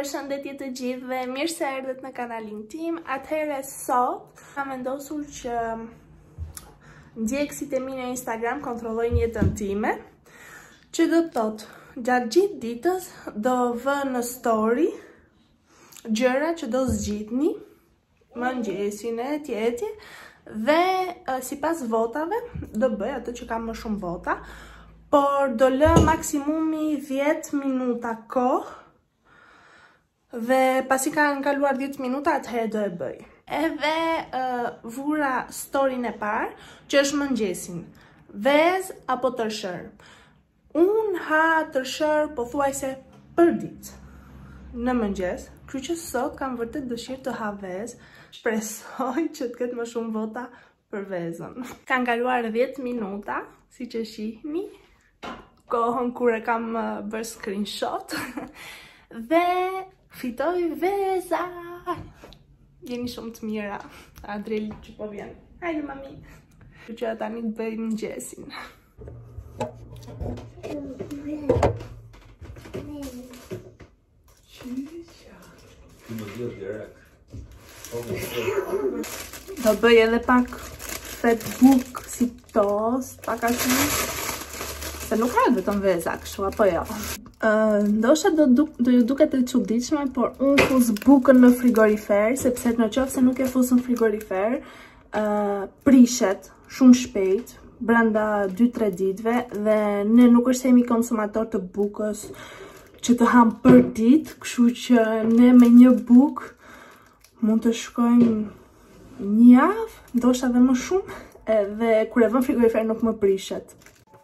Përshëndetje të gjithëve, mirë se erdhët në kanalin tim. Atëherë sot kam vendosur që ndjekësit e mi në Instagram kontrollojnë jetën time, që do të thotë gjatë gjithë ditës do vë në story gjëra që do zgjidhni, mëngjesin e tjetje, dhe sipas votave do bëj atë që kam më shumë vota, por do lë maksimumi 10 minuta kohë. Dhe pasi kanë kaluar 10 minuta, atëherë do e bëj. Edhe vura storin e parë, që është mëngjesin. Vezë apo tërshër. Unë ha tërshër pothuajse për ditë në mëngjes, kështu që sot kam vërtet dëshirë të ha vezë. Shpresoj që të ketë më shumë vota për vezën. Kanë kaluar 10 minuta, si që shihni, kohën kur e kam bërë screenshot. Dhe fitoj veza. Jeni shumë të mira. Adrieli që po vjen. Hajde mami. Që tani të bëjmë mëngjesin. Do bëj edhe pak Facebook si tost, pak ashtu. Se nuk ha vetëm veza kështu, apo jo. Ndoshta do ju duket e çuditshme, por unë fus bukën në frigorifer, sepse në qoftë se nuk e fus në frigorifer, prishet shumë shpejt, brenda 2-3 ditëve, dhe ne nuk është jemi konsumator të bukës që të ham për ditë, kështu që ne me një bukë mund të shkojmë një javë, ndoshta edhe më shumë, dhe kur e vëm frigorifer nuk më prishet.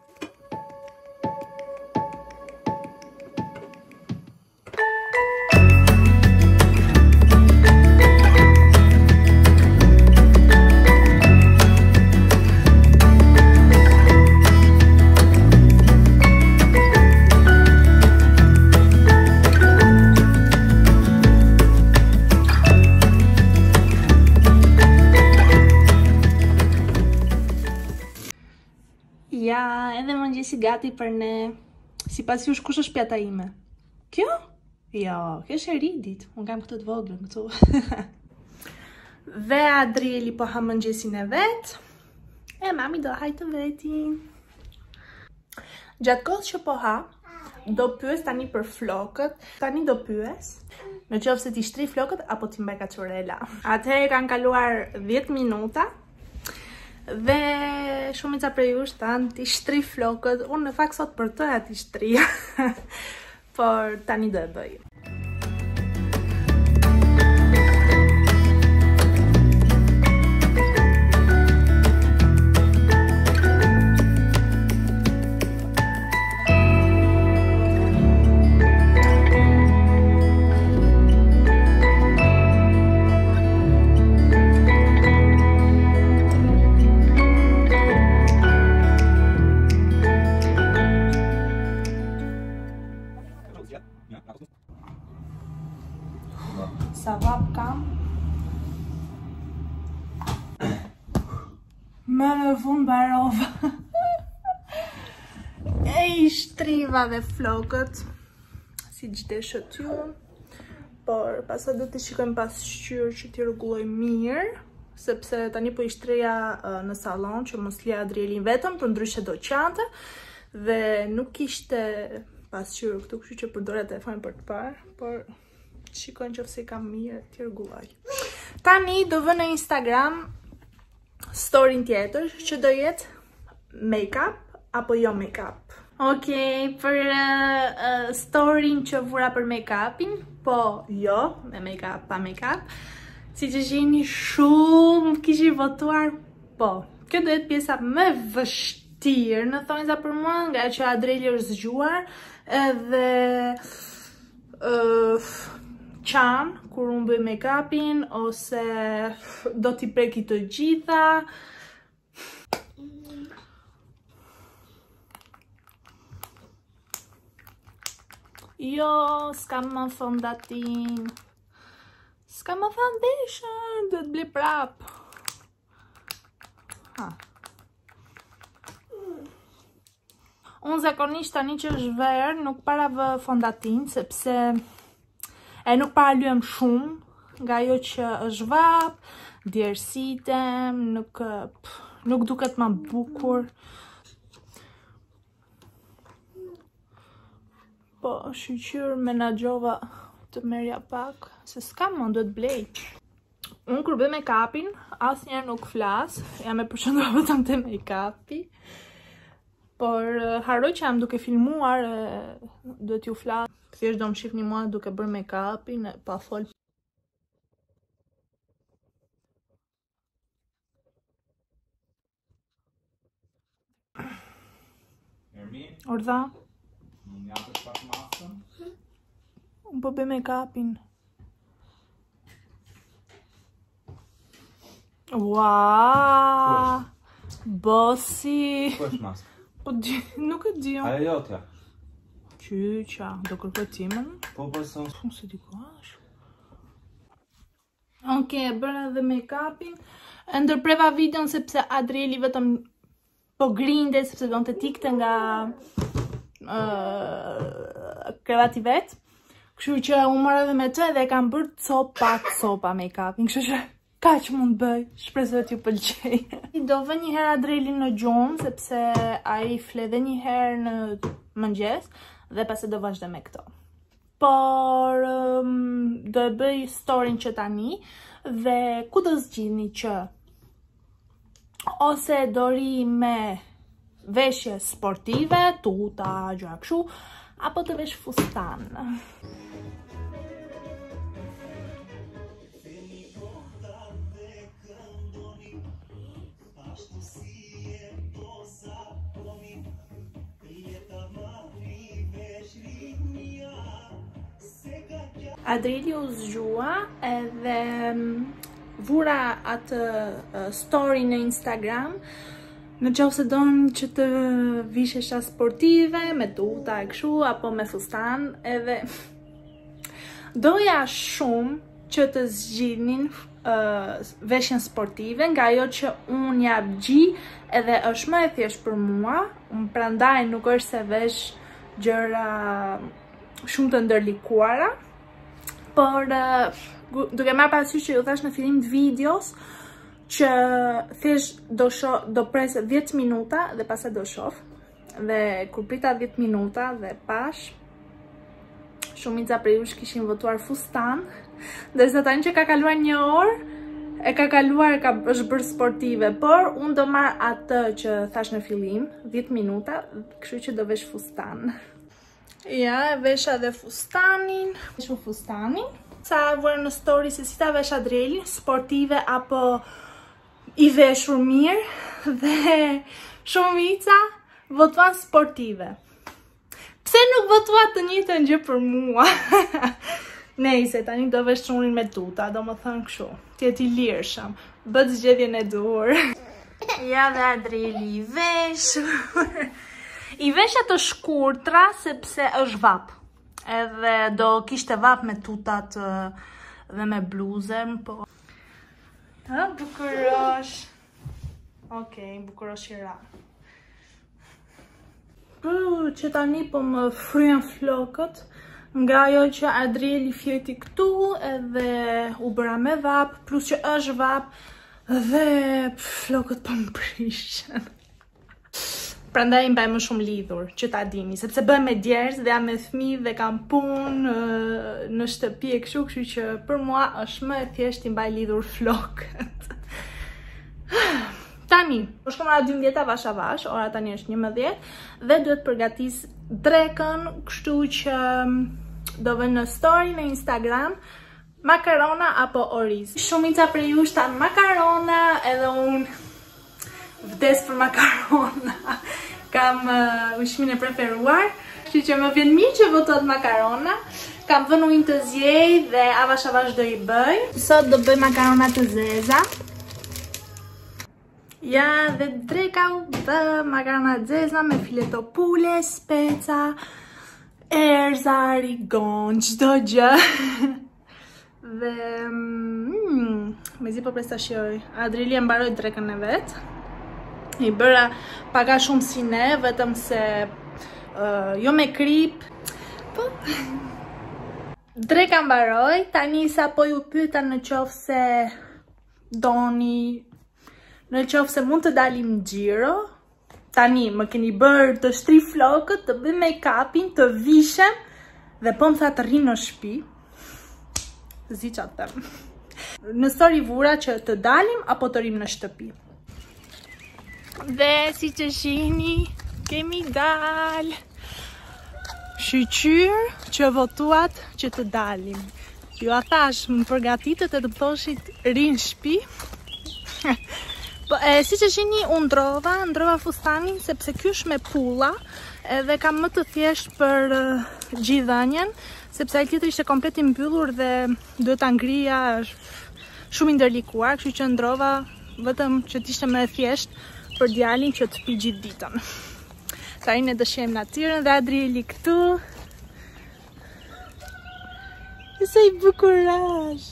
Ja, edhe mëngjesi gati për ne. Sipas jush, kush është pjata ime? Kjo? Jo, kjo është e ridit. Unë kam këtë të voglën këtu. Dhe Adrieli po ha mëngjesin e vet. E mami do haj të vetin. Gjatë kohës që po ha, do pyes tani për flokët. Tani do pyes në qoftë se ti shtri flokët apo ti mbaj kaçurela. Atëherë kanë kaluar 10 minuta. Dhe shumica prej jush tanë ti shtri flokët. Unë në fakt sot për të ti shtri. Por tani do e bëj. Sa vap kam. Më në fund barova. E shtriva dhe flokët, si çdeshët ju. Por pastaj do të shikojmë pasqyrë që t'i rregulloj mirë, sepse tani po i shtreja në sallon që mos lë Adrielin vetëm, përndryshe do qante dhe nuk kishte pasqyrë këtu, kështu që përdora telefonin për të parë, por shikojnë që fse kam mirë t'i rregulloj. Tani do vë në Instagram storin tjetër që do jetë make-up apo jo make-up. Okej, për storin që vura për make-upin, po jo, me make-up, pa make-up, si që shihni shumë kishi votuar, po. Kjo do jetë pjesa më vështirë në thonjza për mua, nga që Adrieli është zgjuar, edhe qanë, kur unë bëj make-upin, ose do t'i preki të gjitha. Jo, s'kam më fondatin. S'kam më foundation, do t'ble prap. Unë zakonisht tani që është verë, nuk para vë fondatin, sepse E nuk paralyem shumë, nga ajo që është vap, djersitem, nuk duket ma bukur. Po, shqyqyr menaxhova të merja pak, se s'kam më duhet blej. Unë kur bëj make-upin, asnjëherë nuk flas, jam e përqendruar vetëm te make-upi. Por harroj që jam duke filmuar, duhet ju flas. Thjesht do më shihni mua duke bërë make-upin, pa fol. Urdha? Më japësh pak masën? Unë po bëj make-upin. Ua! Bosi! Ku është masë? Po nuk e di. Ajo jotja. Qyqa, do kërkoj timën? Po përson. Shumë se di ku është. Oke, bëra edhe make-upin. Ndërpreva videon sepse Adrieli vetëm po grinde, sepse do në të tikte nga krevati vetë. Kështu që unë mora edhe me të edhe kam bërë copa make-upin. Kështu që ka që mund bëj, shpresoj t'ju pëlqej. Do vë një herë Adrielin në gjumë, sepse a i fle dhe një herë në mëngjes, dhe pasi do vazhdo me këto. Por do e bëj storin që tani, dhe ku do zgjidhni që ose do ri me veshje sportive, tuta, gjëra kështu, apo të vesh fustan. Adrieli u zgjua edhe vura atë story në Instagram, në qoftë se donë që të vishesha sportive, me tuta e kështu, apo me fustan, edhe doja shumë që të zgjidhnin veshjen sportive, nga ajo që unë jap gji edhe është më e thjesht për mua, unë prandaj nuk është se vesh gjëra shumë të ndërlikuara. Por duke marrë parasysh që ju thash në fillim të videos që thjesht do pres 10 minuta dhe pastaj do shoh. Dhe kur prita 10 minuta dhe pash shumica prej jush kishin votuar fustan, ndërsa tani që ka kaluar një orë, është bërë sportive, por unë do marr atë që thash në fillim, 10 minuta, kështu që do vesh fustan. Ja, vesha dhe fustanin. Sa vërë në story se si ta vesh Adrieli, sportive apo i veshur mirë, dhe shumica votuan sportive. Pse nuk votuat të njëjtën gjë për mua? Nejse, tani do vesh trunin me tuta, do më thënë kështu. Tjeti lirshëm, bët zgjedhjen e dur. Ja dhe Adrieli i veshur. I vesha të shkurtra sepse është vap. Edhe do kishte vap me tutat dhe me bluzën, po. Bukurosh. Okej, bukurosh i ra. Që tani po më fryen flokët, nga ajo që Adrieli fjeti këtu, edhe u bëra me vap, plus që është vap, dhe flokët po më prishën. Prandaj mbaj më shumë lidhur, që ta dini, sepse bëhem me djerës dhe jam me fëmijë dhe kam punë në shtëpi e kështu që për mua është më e thjesht i mbaj lidhur flokët. Tani, është komara 12 vash avash, ora tani është 11, dhe duhet përgatis drekën, kështu që do vë në story në Instagram, makarona apo oriz. Shumica prej ju shtan makarona, edhe unë vdes për makarona. Kam ushqimin e preferuar, kështu që më vjen mirë që votohet makarona. Kam vënë ujin të zjej dhe avash do i bëj. Sot do bëj makarona të zeza. Ja, dhe dreka u bë makarona të zeza me fileto pule, speca, erza, rigon, çdo gjë. Dhe mezi po pres ta shijoj. Adrieli e mbaroi drekën e vet. I bëra paka shumë si ne, vetëm se jo me krip. Po. Dreka mbaroj, tani sa po ju pyeta në qoftë se doni, në qoftë se mund të dalim xhiro. Tani më keni bërë të shtri flokët, të bëj make-upin, të vishem dhe po më tha të rri në shtëpi. Zi qatë them. Në story vura që të dalim apo të rrim në shtëpi. Dhe si që shihni, kemi dal. Shqyqyr që votuat që të dalim. Ju a thash, më përgatitet e të thoshit rinë shpi. Si që shini, unë ndrova fustanin, sepse ky është me pulla, edhe kam më të thjesht për gjithënjen, sepse ai tjetër ishte komplet i mbyllur dhe duhet ta ngrija, është shumë i ndërlikuar, kështu që ndrova vetëm që t'ishte më e thjesht për djalin që të pi gjithë ditën. Tani ne dëshirojmë natyrën dhe Adrieli këtu. Sa i bukurash.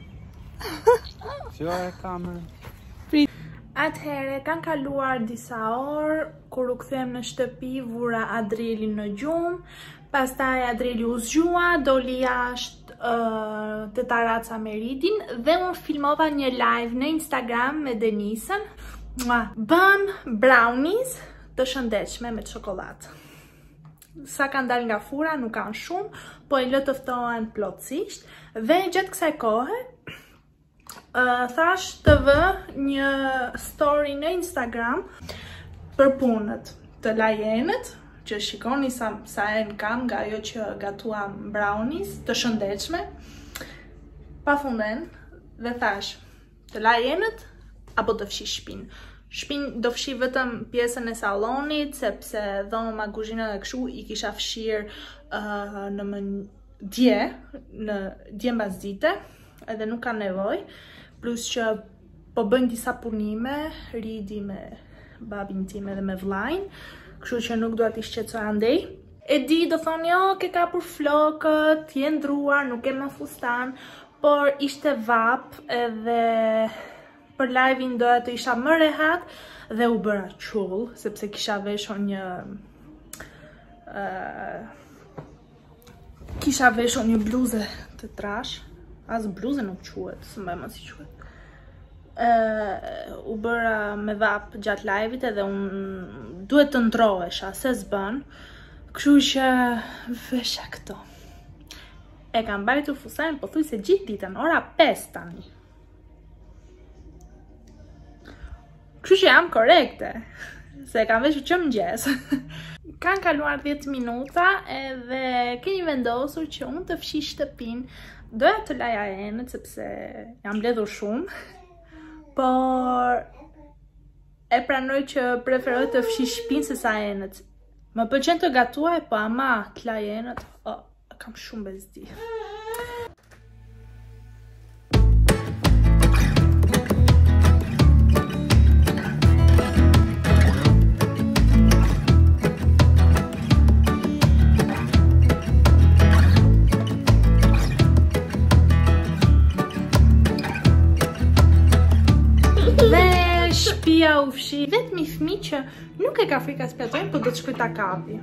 Fjore kamerë. Atëhere, kanë kaluar disa orë, kur u kthem në shtëpi, vura Adrieli në gjumë, pastaj Adrieli u zgjua, doli jashtë të taraca me Ridin dhe unë filmova një live në Instagram me Denisën. Bën brownies të shëndetshme me çokoladë. Sa kanë dalë nga fura, nuk kanë shumë, po e lë të ftohen plotësisht. Dhe gjatë kësaj kohe, thash të vë një story në Instagram për punët të lajenët, që shikoni sa en kam nga ajo që gatuam brownies të shëndetshme. Pafunden, dhe thash, të lajenët apo të fshi shpinë. Shpinë do fshi vetëm pjesën e sallonit, sepse dhoma, kuzhina dhe kështu i kisha fshirë në dje mbas dite, edhe nuk ka nevojë, plus që po bëjnë disa punime, Ridi me babin tim edhe me vllajin, kështu që nuk dua t'i shqetësoj andej. E di, do thoni, ke kapur flokët, je ndruar, nuk e më fustan, por ishte vap edhe për live-in doja të isha më rehat dhe u bëra qull, sepse kisha veshur një bluzë të trash, as bluzë nuk quhet, s'mbaj më si quhet. U bëra me vap gjatë live-it edhe unë duhet të ndrohesha, se s'bën, kështu që vesha këto. E kam mbajtur fustanin pothuajse gjithë ditën, ora 5 tani. Kështu që jam korekte, se kam veshur që mëngjes. Kanë kaluar 10 minuta edhe keni vendosur që unë të fshi shtëpinë. Doja të laja enët, sepse jam mbledhur shumë, por e pranoj që preferoj të fshi shtëpinë se sa enët. Më pëlqen të gatuaj, po ama të laj enët, kam shumë bezdi. U fshi vetëm i fëmijë që nuk e ka frikë as pjatojnë, po do të shkoj ta kapi.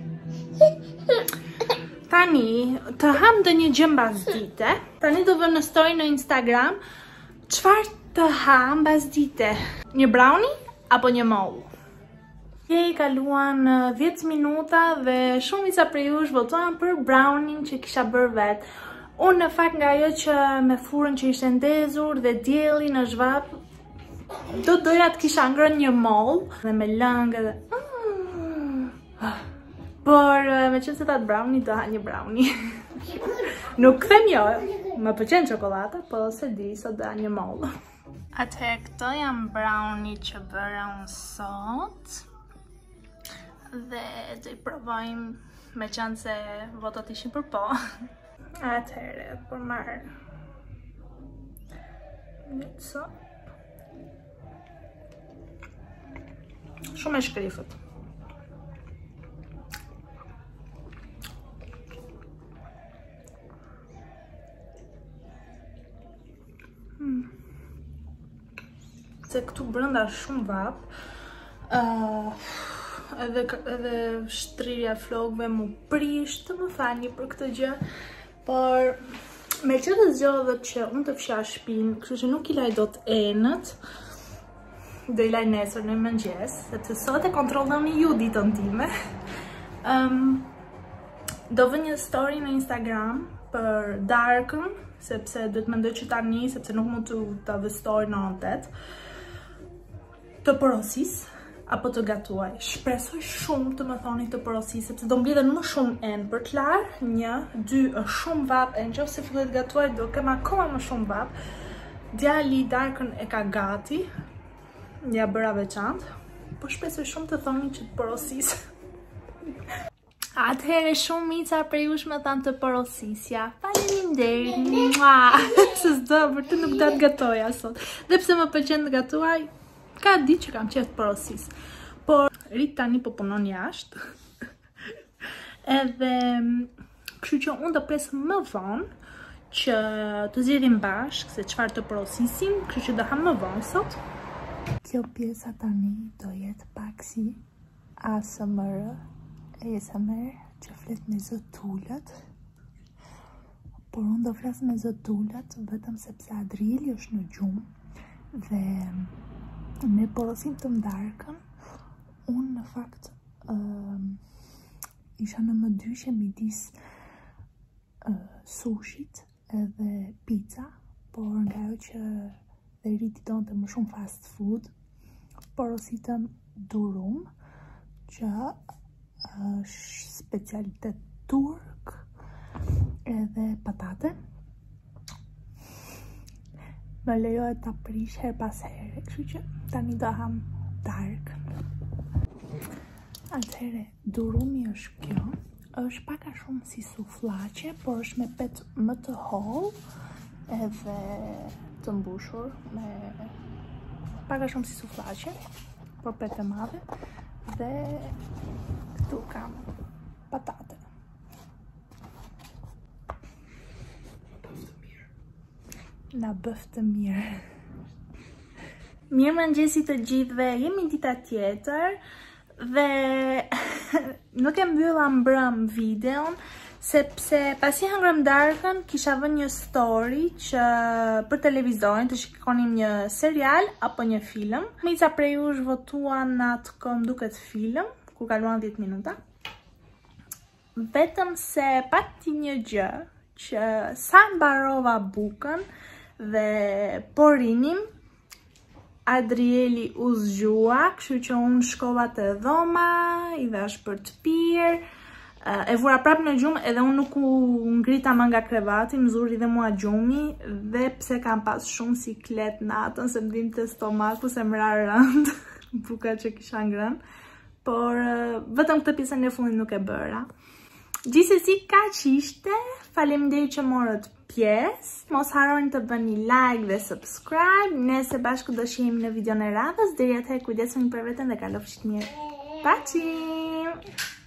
Tani të ham ndonjë gjë mbas dite. Tani do vë në story në Instagram çfarë të ham mbas dite. Një brownie apo një moll? I kaluan 10 minuta dhe shumica prej jush votuan për brownie që kisha bërë vet. Unë në fakt nga ajo që me furrën që ishte ndezur dhe dielli në zhvap, do doja të kisha ngrënë një moll dhe me lëngë dhe por me qenë se ta të brownie, do ha një brownie. Nuk them jo, më pëlqen çokolata, po se di sot do ha një moll. Atëherë këto janë brownie që bëra unë sot dhe do i provojmë, me qenë se votat ishin për po. Atëherë, për marrë një sot. Shumë e shkrifët. Se këtu brenda shumë vap, edhe shtrirja flokëve mu prish, të më falni për këtë gjë, Por me që të zgjodhet që unë të fsha shtëpinë, kështu që nuk i laj dot enët, do i laj nesër në mëngjes, sepse sot e kontrolloni ju ditën time. Do vë një story në Instagram për darkën, sepse duhet mendoj që tani, sepse nuk mund të vë story në 8, të porosis, apo të gatuaj. Shpresoj shumë të më thoni të porosis, sepse do mblidhen më shumë enë për klar. 1, 2, është shumë vap, e nëse fillet gatuaj, do kem akoma më shumë vap. Djali darkën e ka gati, ja bëra veçantë, po shpresoj shumë të thoni që të porosis. Atëherë shumë mica për jush më thanë të porosisja. Faleminderit. Se s'do, vërtet nuk do të gatoja sot. Dhe pse më pëlqen të gatuaj, ka ditë që kam qef të porosis. Por Rit tani po punon jashtë. Edhe kështu që unë do pres më vonë që të zgjedhim bashkë se çfarë të porosisim, kështu që do ham më vonë sot. Kjo pjesa tani do jetë pak si ASMR që flet me zotullat. Por unë do flas me zotullat vetëm sepse Adrieli është në gjumë dhe ne porosim të ndarkën. Unë në fakt isha në mëdyshe midis sushit edhe pizza, por nga ajo që dhe Riti donte më shumë fast food, porositëm durum, që është specialitet turk, edhe patate. Më lejohet ta prish her pas here, kështu që tani do ham darkën. Atëherë, durumi është kjo, është pak a shumë si suflaqe, por është me petë më të hollë edhe të mbushur me pak a shumë si suflaqe, por petë e madhe, dhe këtu kam patate. Na bëf të mirë. Mirë mëngjesi të gjithëve, jemi dita tjetër dhe nuk e mbylla mbrëm videon sepse pasi hëngrëm darkën kisha vënë një story që për televizorin të shikonim një serial apo një film. Mica prej jush votuan atë kom duket film, ku kaluan 10 minuta. Vetëm se pati një gjë që sa mbarova bukën dhe porinim, Adrieli u zgjua, kështu që unë shkova te dhoma, i dhash për të pirë, e vura prap në gjumë edhe unë nuk u ngrita më nga krevati, më zuri dhe mua gjumi, dhe pse kam pas shumë siklet natën, se më dim të stomaku, se më ra rënd, buka që kisha ngrënë, por vetëm këtë pjesën e fundit nuk e bëra. Gjithsesi kaq ishte, faleminderit që morët pjesë, mos harroni të bëni like dhe subscribe, nese bashkë do shihemi në video në radhës, deri atëherë kujdesuni për veten dhe kalofshit mirë. Paqim!